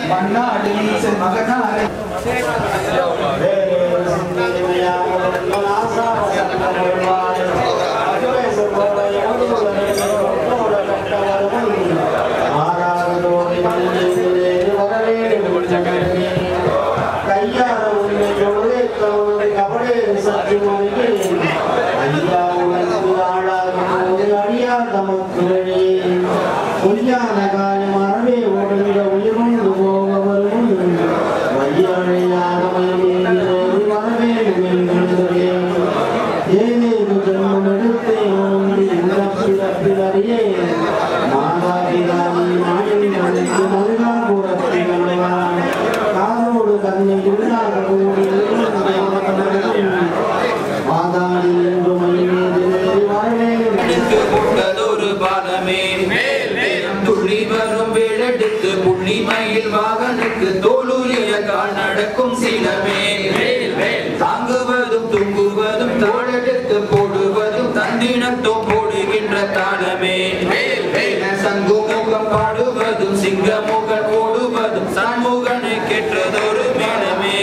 மன்னாடு நீசன் மகனாரை புள்ளிமயில் வாகனுக்கு தோளுரிய கால் நடக்கும் சிலமே தாங்குவதும் தூங்குவதும் தோளெடுத்து போடுவதும் தந்தினத்தோம் போடுகின்ற தாளமே சங்குமுகம் பாடுவதும் சிங்கமுகன் ஓடுவதும் சண்முகனை கேட்டதொரு மேளமே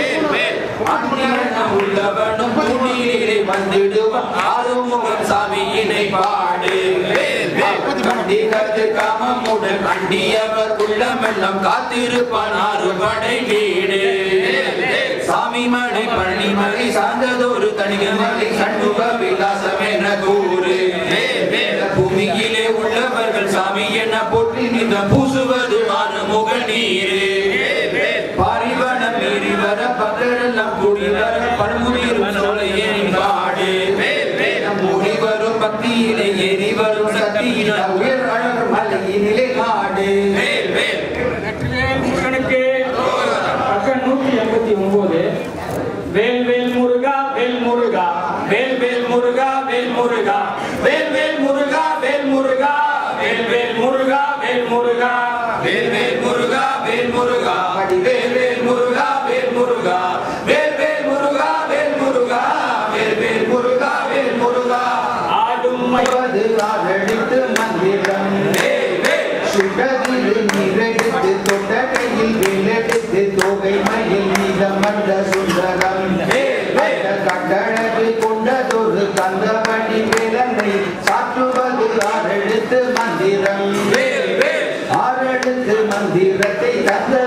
உள்ளவனும் துணியிலே வந்திடுவான் ஆறுமுகம் சாமியினை பாடு கண்டிகது காமமுடன் கண்டியவர் உள்ளமெல்லாம் காத்திருப்பான் ஆறுபடை வீடு சாமி மலை பழனிமலை சார்ந்ததொரு தனிகமலை சண்முக விலாசம் என கூறு பூமியிலே உள்ளவர்கள் சாமி என போற்றி நிதம் பூசுவது ஆறுமுக நீரு பாரிவனம் மீறி வர பக்தரெல்லாம் கூடி வர பழமுதிரும் சோலையே பாடு மூடி வரும் பக்தியிலே ஏறி வரும் சக்தியினால் உயர் அழகு மலையினிலே நாடு முருகனுக்கு பக்கம் 189 வேல் வேல் முருகா வேல் முருகா வேல் வேல் முருகா வேல் முருகா வேல் வேல் முருகா வேல் முருகா வேல் வேல் முருகா வேல் முருகா வேல் வேல் முருகா வேல் முருகா வேல் வேல் முருகா வேல் முருகா வேல் வேல் முருகா வேல் முருகா வேல் வேல் முருகா வேல் முருகா ஆடும் மைவது ஆடழித்து மந்திரம் சுடதில் நீரெடுத்து தொட்ட கையில் வேலெடுத்து தோகை மயில் நீதமண்ட சுந்தரம் கட்டழகு கொண்டதொரு கந்தவடி வேலனை சாற்றுவது ஆறெழுத்து மந்திரம் ஆறெழுத்து மந்திரத்தை தந்த